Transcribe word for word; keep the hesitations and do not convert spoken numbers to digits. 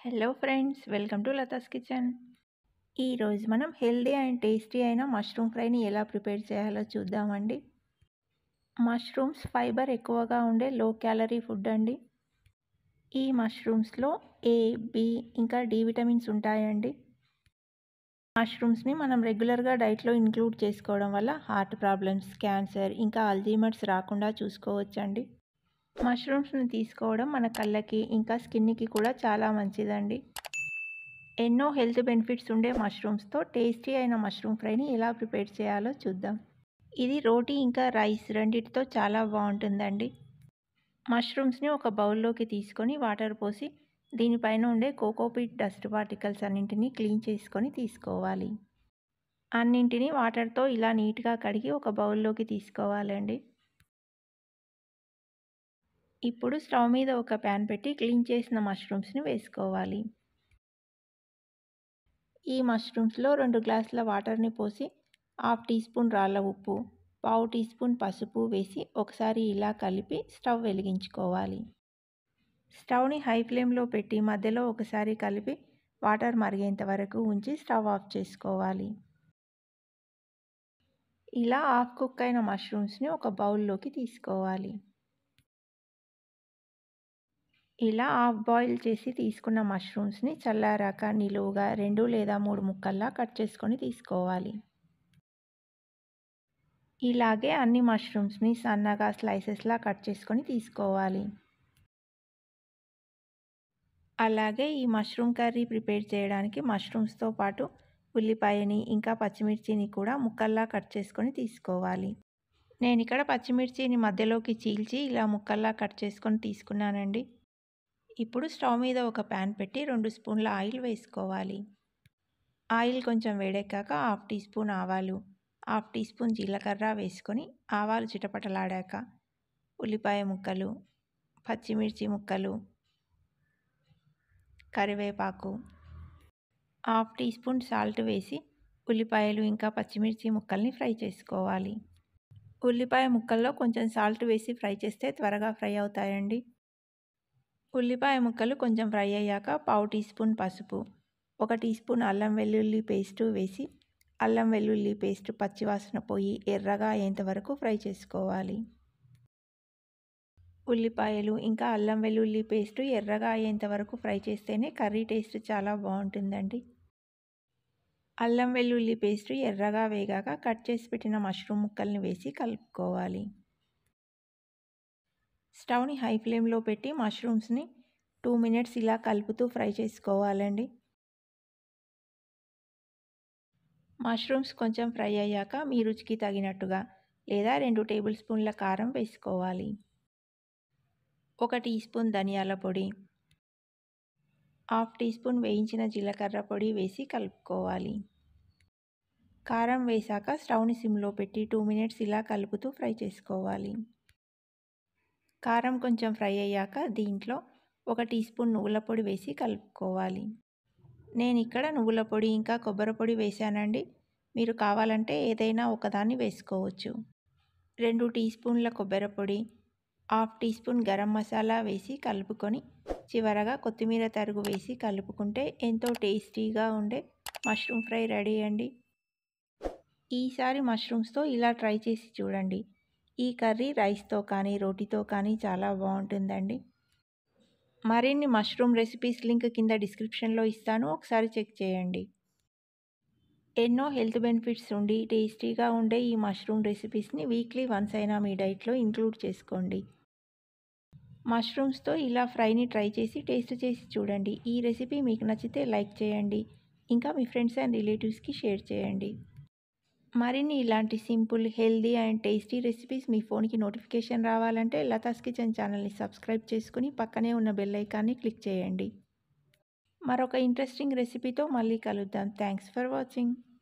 Hello friends, welcome to Latha's kitchen. ఈరోజు మనం healthy and tasty అయిన మష్రూమ్ ఫ్రైని ఎలా ప్రిపేర్ చేయాలో చూద్దామండి. మష్రూమ్స్ ఫైబర్ ఎక్కువగా ఉండే లో క్యాలరీ ఫుడ్ అండి. ఈ మష్రూమ్స్లో ఏ, బి ఇంకా డి విటమిన్స్ ఉంటాయండి. మష్రూమ్స్ని మనం రెగ్యులర్గా డైట్లో ఇంక్లూడ్ చేసుకోవడం వల్ల హార్ట్ ప్రాబ్లమ్స్, క్యాన్సర్ ఇంకా అల్జీమర్స్ రాకుండా చూసుకోవచ్చండి. మష్రూమ్స్ని తీసుకోవడం మన కళ్ళకి ఇంకా స్కిన్కి కూడా చాలా మంచిదండి. ఎన్నో హెల్త్ బెనిఫిట్స్ ఉండే మష్రూమ్స్తో టేస్టీ అయిన మష్రూమ్ ఫ్రైని ఎలా ప్రిపేర్ చేయాలో చూద్దాం. ఇది రోటీ ఇంకా రైస్ రెండింటితో చాలా బాగుంటుందండి. మష్రూమ్స్ని ఒక బౌల్లోకి తీసుకొని వాటర్ పోసి దీనిపైన ఉండే కోకోపీట్ డస్ట్ పార్టికల్స్ అన్నింటినీ క్లీన్ చేసుకొని తీసుకోవాలి. అన్నింటినీ వాటర్తో ఇలా నీట్గా కడిగి ఒక బౌల్లోకి తీసుకోవాలండి. ఇప్పుడు స్టవ్ మీద ఒక ప్యాన్ పెట్టి క్లీన్ చేసిన మష్రూమ్స్ని వేసుకోవాలి. ఈ మష్రూమ్స్లో రెండు గ్లాసుల వాటర్ని పోసి హాఫ్ టీ స్పూన్ రాళ్ళ ఉప్పు, పావు టీ స్పూన్ పసుపు వేసి ఒకసారి ఇలా కలిపి స్టవ్ వెలిగించుకోవాలి. స్టవ్ని హై ఫ్లేమ్లో పెట్టి మధ్యలో ఒకసారి కలిపి వాటర్ మరిగేంత వరకు ఉంచి స్టవ్ ఆఫ్ చేసుకోవాలి. ఇలా హాఫ్ కుక్ అయిన మష్రూమ్స్ని ఒక బౌల్లోకి తీసుకోవాలి. ఇలా హాఫ్ బాయిల్ చేసి తీసుకున్న మష్రూమ్స్ని చల్లారాక నిలువుగా రెండు లేదా మూడు ముక్కల్లా కట్ చేసుకొని తీసుకోవాలి. ఇలాగే అన్ని మష్రూమ్స్ని సన్నగా స్లైసెస్లా కట్ చేసుకొని తీసుకోవాలి. అలాగే ఈ మష్రూమ్ కర్రీ ప్రిపేర్ చేయడానికి మష్రూమ్స్తో పాటు ఉల్లిపాయని ఇంకా పచ్చిమిర్చిని కూడా ముక్కల్లా కట్ చేసుకొని తీసుకోవాలి. నేను ఇక్కడ పచ్చిమిర్చిని మధ్యలోకి చీల్చి ఇలా ముక్కల్లా కట్ చేసుకొని తీసుకున్నానండి. ఇప్పుడు స్టవ్ మీద ఒక ప్యాన్ పెట్టి రెండు స్పూన్ల ఆయిల్ వేసుకోవాలి. ఆయిల్ కొంచెం వేడెక్కాక హాఫ్ టీ స్పూన్ ఆవాలు, హాఫ్ టీ స్పూన్ జీలకర్ర వేసుకొని ఆవాలు చిటపటలాడాక ఉల్లిపాయ ముక్కలు, పచ్చిమిర్చి ముక్కలు, కరివేపాకు, హాఫ్ టీ స్పూన్ సాల్ట్ వేసి ఉల్లిపాయలు ఇంకా పచ్చిమిర్చి ముక్కల్ని ఫ్రై చేసుకోవాలి. ఉల్లిపాయ ముక్కల్లో కొంచెం సాల్ట్ వేసి ఫ్రై చేస్తే త్వరగా ఫ్రై అవుతాయండి. ఉల్లిపాయ ముక్కలు కొంచెం ఫ్రై అయ్యాక పావు టీ స్పూన్ పసుపు, ఒక టీ స్పూన్ అల్లం వెల్లుల్లి పేస్టు వేసి అల్లం వెల్లుల్లి పేస్ట్ పచ్చివాసన పోయి ఎర్రగా అయ్యేంత వరకు ఫ్రై చేసుకోవాలి. ఉల్లిపాయలు ఇంకా అల్లం వెల్లుల్లి పేస్టు ఎర్రగా అయ్యేంత వరకు ఫ్రై చేస్తేనే కర్రీ టేస్ట్ చాలా బాగుంటుందండి. అల్లం వెల్లుల్లి పేస్టు ఎర్రగా వేగాక కట్ చేసి పెట్టిన మష్రూమ్ ముక్కల్ని వేసి కలుపుకోవాలి. స్టవ్ని హై ఫ్లేమ్లో పెట్టి మష్రూమ్స్ని టూ మినిట్స్ ఇలా కలుపుతూ ఫ్రై చేసుకోవాలండి. మష్రూమ్స్ కొంచెం ఫ్రై అయ్యాక మీ రుచికి తగినట్టుగా లేదా రెండు టేబుల్ స్పూన్ల కారం వేసుకోవాలి. ఒక టీ స్పూన్ ధనియాల పొడి, హాఫ్ టీ స్పూన్ వేయించిన జీలకర్ర పొడి వేసి కలుపుకోవాలి. కారం వేసాక స్టవ్ని సిమ్లో పెట్టి టూ మినిట్స్ ఇలా కలుపుతూ ఫ్రై చేసుకోవాలి. కారం కొంచెం ఫ్రై అయ్యాక దీంట్లో ఒక టీ స్పూన్ నువ్వుల పొడి వేసి కలుపుకోవాలి. నేను ఇక్కడ నువ్వుల పొడి ఇంకా కొబ్బరి పొడి వేసానండి. మీరు కావాలంటే ఏదైనా ఒకదాన్ని వేసుకోవచ్చు. రెండు టీ స్పూన్ల కొబ్బరి పొడి, half teaspoon garam masala వేసి కలుపుకొని చివరగా కొత్తిమీర తరుగు వేసి కలుపుకుంటే ఎంతో టేస్టీగా ఉండే మష్రూమ్ ఫ్రై రెడీ అండి. ఈసారి మష్రూమ్స్తో ఇలా ట్రై చేసి చూడండి. ఈ కర్రీ రైస్తో కానీ రోటీతో కానీ చాలా బాగుంటుందండి. మరిన్ని మష్రూమ్ రెసిపీస్ లింక్ కింద డిస్క్రిప్షన్లో ఇస్తాను, ఒకసారి చెక్ చేయండి. ఎన్నో హెల్త్ బెనిఫిట్స్ ఉండి టేస్టీగా ఉండే ఈ మష్రూమ్ రెసిపీస్ని వీక్లీ వన్స్ అయినా మీ డైట్లో ఇంక్లూడ్ చేసుకోండి. మష్రూమ్స్తో ఇలా ఫ్రైని ట్రై చేసి టేస్ట్ చేసి చూడండి. ఈ రెసిపీ మీకు నచ్చితే లైక్ చేయండి, ఇంకా మీ ఫ్రెండ్స్ అండ్ రిలేటివ్స్కి షేర్ చేయండి. మరిన్ని ఇలాంటి simple, healthy and tasty recipes మీ ఫోన్కి నోటిఫికేషన్ రావాలంటే లతాస్ కిచెన్ ఛానల్ని సబ్స్క్రైబ్ చేసుకుని పక్కనే ఉన్న బెల్ ఐకాన్ని క్లిక్ చేయండి. మరొక ఇంట్రెస్టింగ్ రెసిపీతో మళ్ళీ కలుద్దాం. Thanks for watching.